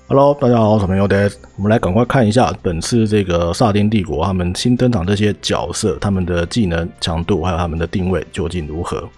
Hello，大家好，我是朋友 Dad。我们来赶快看一下本次这个萨丁帝国他们新登场这些角色，他们的技能强度还有他们的定位究竟如何。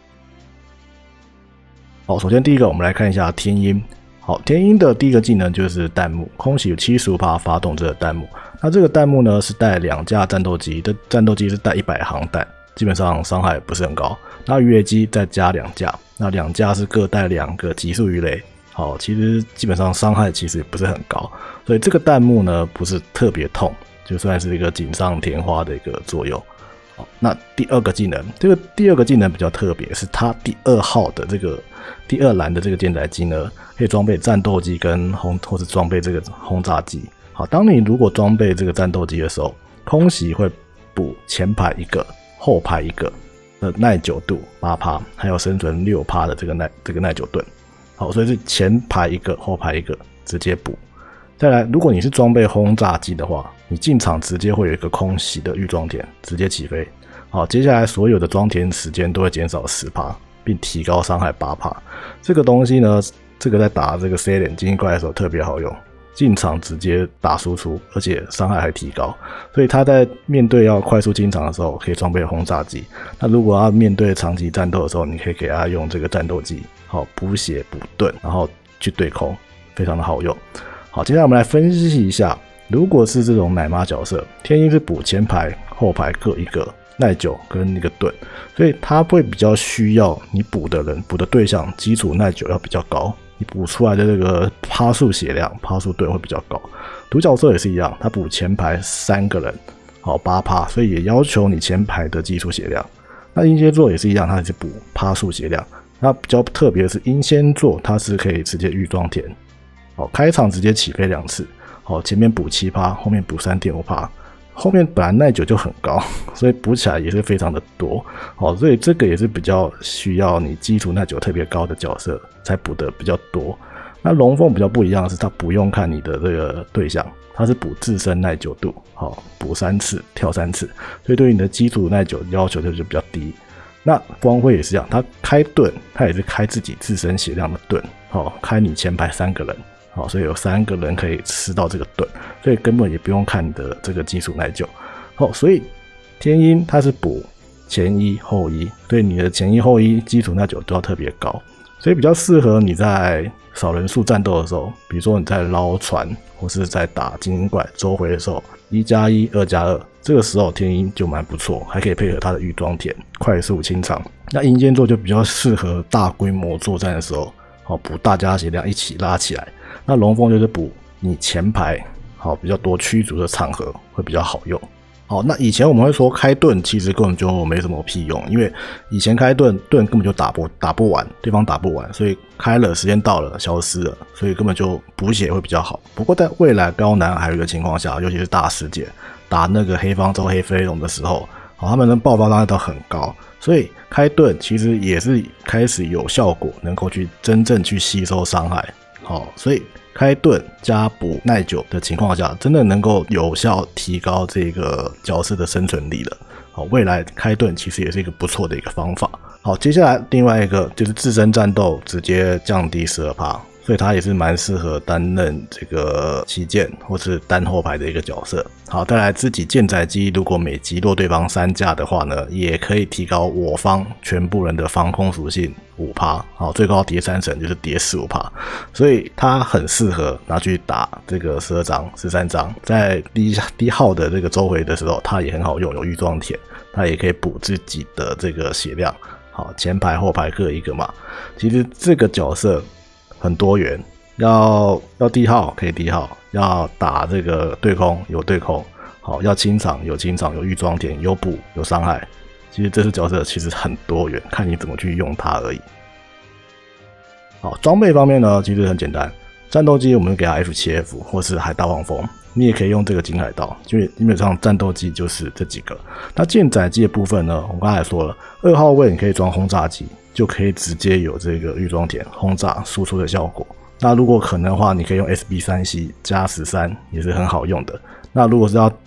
好，首先第一个我们来看一下天鹰。好，天鹰的第一个技能就是弹幕，空袭有 75% 发动这个弹幕。那这个弹幕呢是带2架战斗机，的战斗机是带100航弹，基本上伤害不是很高。那鱼雷机再加2架，那2架是各带2个极速鱼雷。好，其实基本上伤害其实也不是很高，所以这个弹幕呢不是特别痛，就算是一个锦上添花的一个作用。好，那第二个技能，这个第二个技能比较特别，是它第2号的这个第2栏的这个舰载机呢，可以装备战斗机跟或是装备这个轰炸机。好，当你如果装备这个战斗机的时候，空袭会补前排1个，后排1个的耐久度 8%， 还有生存 6% 的这个耐久盾。好，所以是前排1个，后排1个，直接补。再来，如果你是装备轰炸机的话，你进场直接会有一个空袭的预装填，直接起飞。好，接下来所有的装填时间都会减少 10%， 并提高伤害 8%。这个东西呢，这个在打这个 C 脸精英怪的时候特别好用，进场直接打输出，而且伤害还提高。所以他在面对要快速进场的时候，可以装备轰炸机。那如果要面对长期战斗的时候，你可以给他用这个战斗机。好，补血补盾，然后去对空，非常的好用。好，接下来我们来分析一下，如果是这种奶妈角色，天鹰是补前排、后排各1个耐久跟1个盾，所以它会比较需要你补的人、补的对象基础耐久要比较高，你补出来的这个趴数血量、趴数盾会比较高。独角兽也是一样，它补前排3个人，好 8%， 所以也要求你前排的基础血量。那鹰蝎座也是一样，它也是补趴数血量。那比较特别的是鹰仙座，它是可以直接预装填，好，开场直接起飞2次，好，前面补 7%， 后面补 3.5%， 后面本来耐久就很高，所以补起来也是非常的多，好，所以这个也是比较需要你基础耐久特别高的角色才补的比较多。那龙凤比较不一样的是，它不用看你的这个对象，它是补自身耐久度，好，补3次，跳3次，所以对于你的基础耐久要求就比较低。那光辉也是一样，他开盾，他也是开自己自身血量的盾，好，开你前排3个人，好，所以有3个人可以吃到这个盾，所以根本也不用看你的这个基础耐久。好，所以天鹰它是补前1后1，所以你的前1后1基础耐久都要特别高，所以比较适合你在少人数战斗的时候，比如说你在捞船或是在打精英怪周回的时候，1+1 2+2，这个时候天鹰就蛮不错，还可以配合它的预装填，快速清场。那鹰仙座就比较适合大规模作战的时候，好，补大家血量一起拉起来。那龙凤就是补你前排，好，比较多驱逐的场合会比较好用。好，那以前我们会说开盾其实根本就没什么屁用，因为以前开盾根本就打不完，对方打不完，所以开了时间到了消失了，所以根本就补血会比较好。不过在未来高难还有一个情况下，尤其是大世界打那个黑方舟黑飞龙的时候，好，他们的爆发伤害都很高，所以开盾其实也是开始有效果，能够去真正去吸收伤害。好，所以开盾加补耐久的情况下，真的能够有效提高这个角色的生存力了。好，未来开盾其实也是一个不错的一个方法。好，接下来另外一个就是自身战斗直接降低 12%， 所以它也是蛮适合担任这个旗舰或是单后排的一个角色。好，再来自己舰载机如果每击落对方3架的话呢，也可以提高我方全部人的防空属性 5%， 好，最高叠3层就是叠15%，所以它很适合拿去打这个12章、13章，在低号的这个周回的时候，它也很好用，有预装填，它也可以补自己的这个血量。好，前排后排各1个嘛，其实这个角色很多元，要低号可以低号，要打这个对空有对空，好，要清场有清场，有预装填，有补有伤害。其实这次角色其实很多元，看你怎么去用它而已。好，装备方面呢，其实很简单，战斗机我们给它 F7F 或是海盗黄蜂，你也可以用这个金海盗，因为基本上战斗机就是这几个。那舰载机的部分呢，我刚才说了，2号位你可以装轰炸机，就可以直接有这个预装填轰炸输出的效果。那如果可能的话，你可以用 SB3C 加13，也是很好用的。那如果是要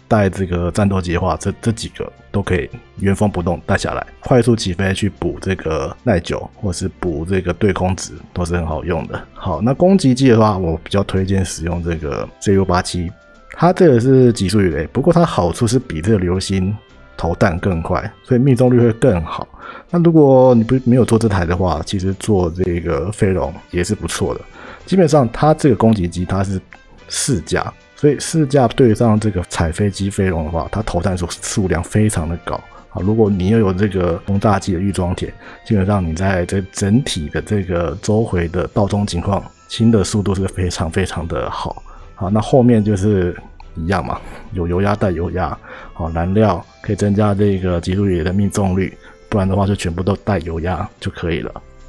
带这个战斗机的话，这几个都可以原封不动带下来，快速起飞去补这个耐久，或是补这个对空值，都是很好用的。好，那攻击机的话，我比较推荐使用这个 ZU87， 它这个是极速鱼雷，不过它好处是比这个流星投弹更快，所以命中率会更好。那如果你没有做这台的话，其实做这个飞龙也是不错的。基本上它这个攻击机它是4架，所以4架对上这个踩飞机飞龙的话，它投弹数量非常的高。好，如果你又有这个轰炸机的预装填，基本上你在这整体的这个周回的到中情况，清的速度是非常非常的好。好，那后面就是一样嘛，有油压带油压，好，燃料可以增加这个极速鱼雷的命中率，不然的话就全部都带油压就可以了。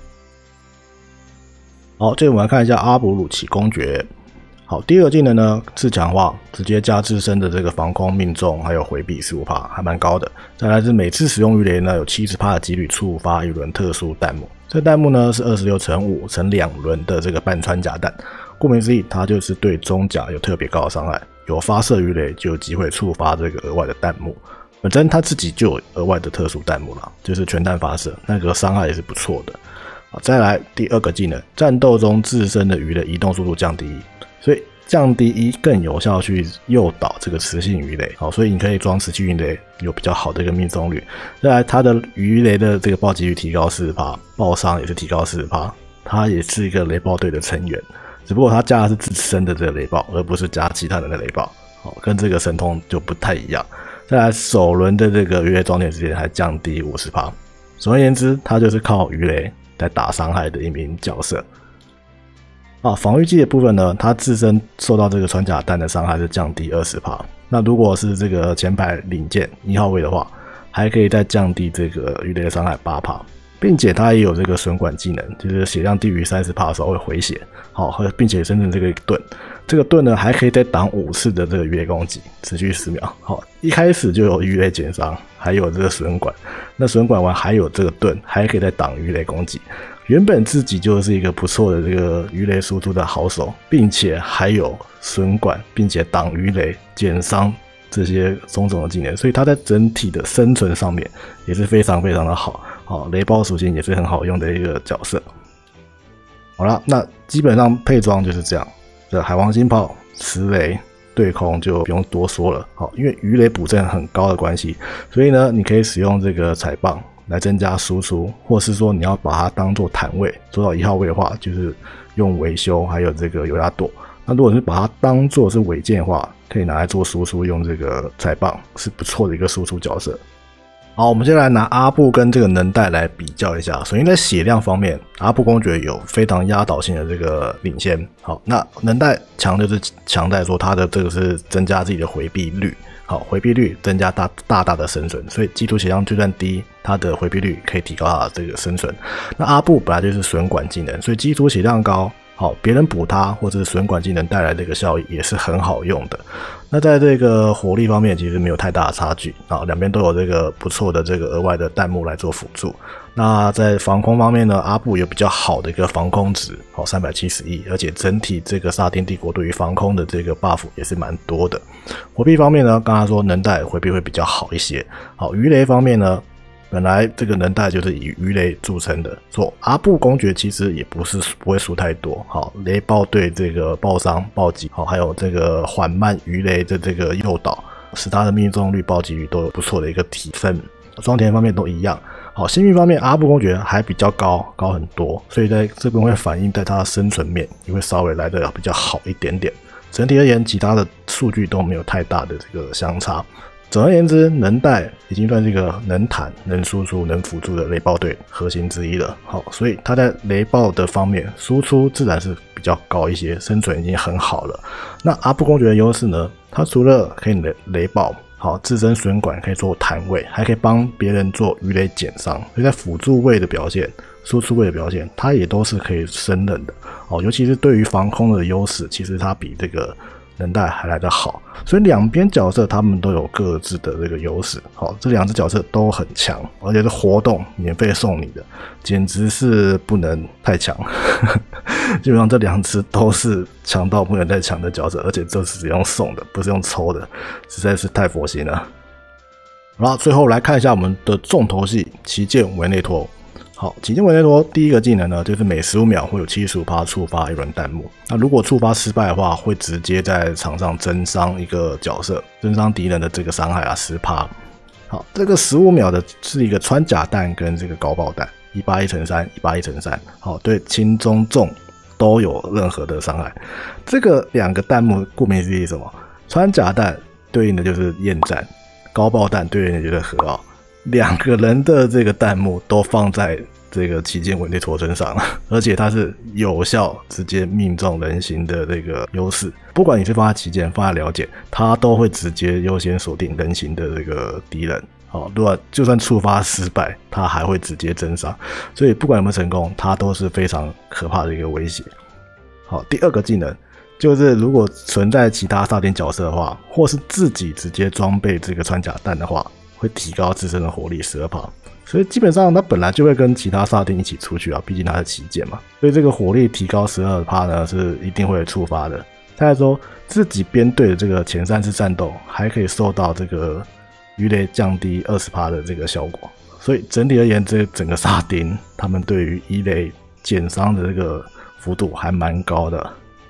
好，接着我们来看一下阿布鲁奇公爵。好，第2个技能呢是强化，直接加自身的这个防空命中还有回避 15%， 还蛮高的。再来是每次使用鱼雷呢有 70% 的几率触发一轮特殊弹幕，这个弹幕呢是26×5乘2轮的这个半穿甲弹。顾名思义，它就是对中甲有特别高的伤害，有发射鱼雷就有机会触发这个额外的弹幕。本身它自己就有额外的特殊弹幕啦，就是全弹发射，那个伤害也是不错的。再来第2个技能，战斗中自身的鱼雷移动速度降低1，所以降低1更有效去诱导这个磁性鱼雷。好，所以你可以装磁性鱼雷，有比较好的一个命中率。再来它的鱼雷的这个暴击率提高 40%， 爆伤也是提高 40%， 它也是一个雷暴队的成员，只不过它加的是自身的这个雷暴，而不是加其他人的雷暴。好，跟这个神通就不太一样。再来首轮的这个鱼雷装填时间还降低 50%。总而言之，它就是靠鱼雷来打伤害的一名角色。防御技的部分呢，它自身受到这个穿甲弹的伤害是降低 20%。那如果是这个前排领舰1号位的话，还可以再降低这个鱼雷的伤害 8%， 并且它也有这个损管技能，就是血量低于 30% 的时候会回血。好，并且生成这个盾，这个盾呢还可以再挡5次的这个鱼雷攻击，持续10秒。好，一开始就有鱼雷减伤，还有这个损管，那损管完还有这个盾，还可以再挡鱼雷攻击。原本自己就是一个不错的这个鱼雷输出的好手，并且还有损管，并且挡鱼雷、减伤这些种种的技能，所以它在整体的生存上面也是非常非常的好。好，雷暴属性也是很好用的一个角色。好了，那基本上配装就是这样。这海王星炮、磁雷、对空就不用多说了。好，因为鱼雷补正很高的关系，所以呢，你可以使用这个踩棒来增加输出，或是说你要把它当做坦位，做到1号位的话，就是用维修还有这个油压舵。那如果是把它当做是尾剑的话，可以拿来做输出，用这个踩棒是不错的一个输出角色。好，我们先来拿阿布跟这个能带来比较一下。首先在血量方面，阿布公爵有非常压倒性的这个领先。好，那能带强就是强在说它的这个是增加自己的回避率。好，回避率增加大大的生存，所以基础血量就算低，它的回避率可以提高它的这个生存。那阿布本来就是损管技能，所以基础血量高，好，别人补它或者是损管技能带来的一个效益也是很好用的。那在这个火力方面其实没有太大的差距啊，两边都有这个不错的这个额外的弹幕来做辅助。那在防空方面呢，阿布有比较好的一个防空值，好371，而且整体这个沙丁帝国对于防空的这个 buff 也是蛮多的。回避方面呢，刚才说能带回避会比较好一些。好，鱼雷方面呢，本来这个能带就是以鱼雷著称的，说阿布公爵其实也不会输太多。好，雷暴对这个爆伤、暴击，好，还有这个缓慢鱼雷的这个诱导，使它的命中率、暴击率都有不错的一个提升。装填方面都一样。好，幸运方面，阿布公爵还比较高很多，所以在这边会反映在它的生存面也会稍微来得比较好一点点。整体而言，其他的数据都没有太大的这个相差。总而言之，能带已经算是一个能弹、能输出、能辅助的雷暴队核心之一了。好，所以它在雷暴的方面输出自然是比较高一些，生存已经很好了。那阿布公爵的优势呢？它除了可以雷暴，好，自身损管可以做弹位，还可以帮别人做鱼雷减伤，所以在辅助位的表现、输出位的表现，它也都是可以胜任的。哦，尤其是对于防空的优势，其实它比这个能带还来得好，所以两边角色他们都有各自的这个优势。好，这两只角色都很强，而且是活动免费送你的，简直是不能太强。基本上这两只都是强到不能再强的角色，而且这是用送的，不是用抽的，实在是太佛心了。好啦，最后来看一下我们的重头戏旗舰维内托。好，旗舰维内托第一个技能呢，就是每15秒会有 75% 触发一轮弹幕。那如果触发失败的话，会直接在场上增伤一个角色，增伤敌人的这个伤害10%。好，这个15秒的是一个穿甲弹跟这个高爆弹，181×3 181×3。好，对轻中重都有任何的伤害。这个两个弹幕顾名思义什么？穿甲弹对应的就是厌战，高爆弹对应的就是核奥。两个人的这个弹幕都放在这个旗舰维内托身上了，而且它是有效直接命中人形的这个优势。不管你是放在旗舰放在了解，它都会直接优先锁定人形的这个敌人。好，如果就算触发失败，它还会直接增伤，所以不管有没有成功，它都是非常可怕的一个威胁。好，第二个技能就是如果存在其他萨丁角色的话，或是自己直接装备这个穿甲弹的话，会提高自身的火力12%，所以基本上它本来就会跟其他萨丁一起出去啊，毕竟它是旗舰嘛，所以这个火力提高12%呢是一定会触发的。再来说自己编队的这个前3次战斗，还可以受到这个鱼雷降低20%的这个效果，所以整体而言，这整个萨丁他们对于鱼雷减伤的这个幅度还蛮高的。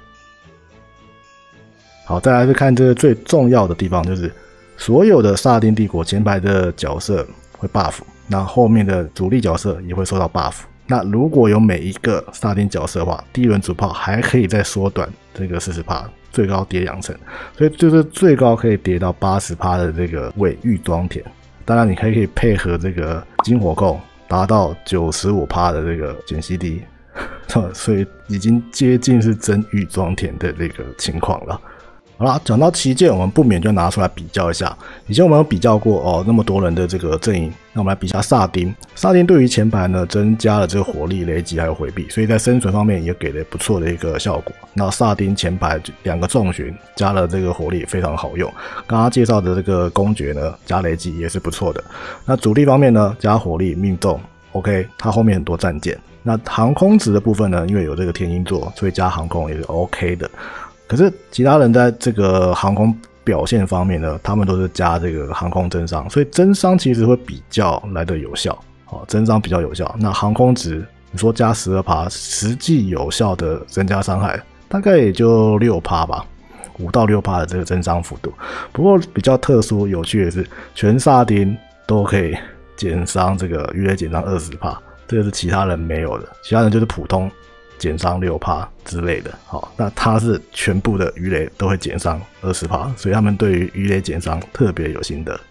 好，再来是看这个最重要的地方，就是所有的萨丁帝国前排的角色会 buff， 那后面的主力角色也会受到 buff。那如果有每一个萨丁角色的话，第一轮主炮还可以再缩短这个40%，最高叠2层，所以就是最高可以叠到80%的这个伪预装填。当然，你可以配合这个金火控，达到95%的这个减 CD， 所以已经接近是真预装填的这个情况了。好啦，讲到旗舰，我们不免就拿出来比较一下。以前我们有比较过那么多人的这个阵营，那我们来比一下萨丁。萨丁对于前排呢增加了这个火力、雷击还有回避，所以在生存方面也给了不错的一个效果。那萨丁前排2个重巡加了这个火力非常好用。刚刚介绍的这个公爵呢加雷击也是不错的。那主力方面呢加火力命中 ，OK， 它后面很多战舰。那航空值的部分呢，因为有这个天鹰座，所以加航空也是 OK 的。可是其他人在这个航空表现方面呢，他们都是加这个航空增伤，所以增伤其实会比较来的有效。好，增伤比较有效。那航空值你说加12%，实际有效的增加伤害大概也就6%吧，5到6%的这个增伤幅度。不过比较特殊有趣的是，全萨丁都可以减伤这个鱼雷减伤20%，这个是其他人没有的，其他人就是普通减伤6%之类的。好，那它是全部的鱼雷都会减伤20%，所以他们对于鱼雷减伤特别有心得。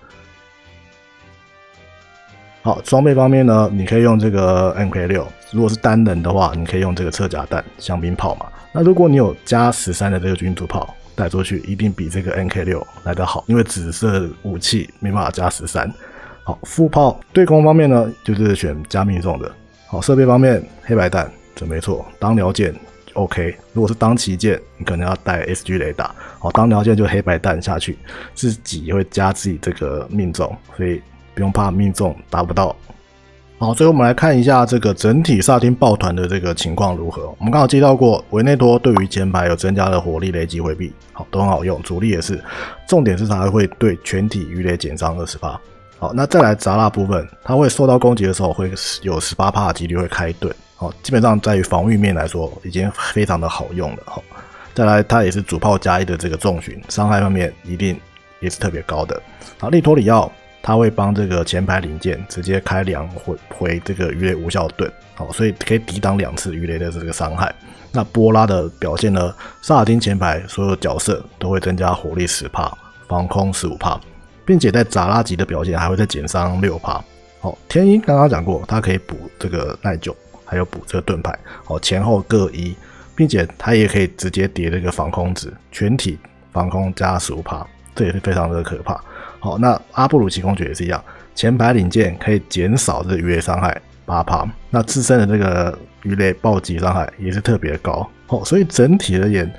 好，装备方面呢，你可以用这个 MK6， 如果是单人的话，你可以用这个侧甲弹、香槟炮嘛。那如果你有加13的这个军主炮带出去，一定比这个 MK6 来得好，因为紫色武器没办法加13。好，副炮对空方面呢，就是选加命中的。好，设备方面黑白弹准没错，当僚舰 OK， 如果是当旗舰，你可能要带 SG 雷达。好，当僚舰就黑白弹下去，自己会加自己这个命中，所以不用怕命中达不到。好，最后我们来看一下这个整体萨丁抱团的这个情况如何。我们刚好介绍过，维内托对于前排有增加了火力、雷击、回避，好，都很好用。主力也是，重点是它会对全体鱼雷减伤20%。好，那再来杂蜡部分，它会受到攻击的时候会有18%的几率会开盾。好，基本上在于防御面来说已经非常的好用了。好，再来它也是主炮加1的这个重巡，伤害方面一定也是特别高的。好，利托里奥它会帮这个前排领舰直接开2回这个鱼雷无效盾，好，所以可以抵挡2次鱼雷的这个伤害。那波拉的表现呢，萨尔丁前排所有角色都会增加火力10%，防空15%，并且在杂拉级的表现还会再减伤6%。好，天鹰刚刚讲过，它可以补这个耐久，还有补这个盾牌，好，前后各1，并且它也可以直接叠这个防空值，全体防空加15%，这也是非常的可怕。好，那阿布鲁奇公爵也是一样，前排领舰可以减少这个鱼雷伤害8%，那自身的这个鱼雷暴击伤害也是特别高。好，所以整体而言，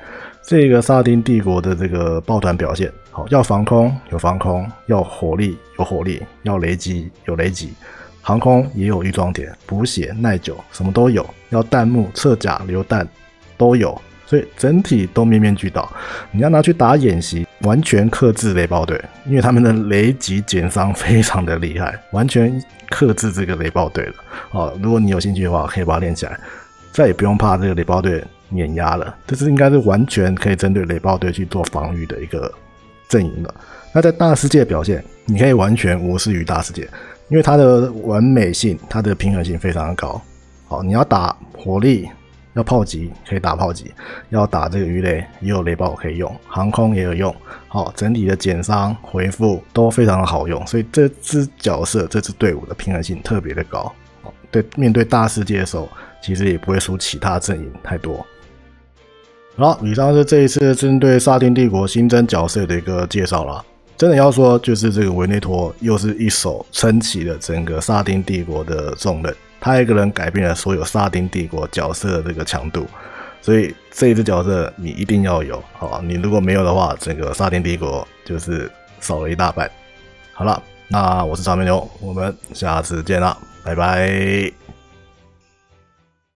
这个萨丁帝国的这个抱团表现，好，要防空有防空，要火力有火力，要雷击有雷击，航空也有预装点，补血耐久什么都有，要弹幕测甲榴弹都有，所以整体都面面俱到。你要拿去打演习，完全克制雷暴队，因为他们的雷击减伤非常的厉害，完全克制这个雷暴队了。哦，如果你有兴趣的话，可以把它练起来，再也不用怕这个雷暴队碾压了。这是应该是完全可以针对雷暴队去做防御的一个阵营了。那在大世界的表现，你可以完全无视于大世界，因为它的完美性、它的平衡性非常的高。好，你要打火力，要炮击可以打炮击，要打这个鱼雷也有雷暴可以用，航空也有用。好，整体的减伤回复都非常的好用，所以这支角色、这支队伍的平衡性特别的高。对，面对大世界的时候，其实也不会输其他阵营太多。好，以上是这一次针对萨丁帝国新增角色的一个介绍啦。真的要说，就是这个维内托又是一手撑起了整个萨丁帝国的重任，他一个人改变了所有萨丁帝国角色的这个强度，所以这一支角色你一定要有，好，你如果没有的话，整个萨丁帝国就是少了一大半。好了，那我是草莓牛，我们下次见啦，拜拜。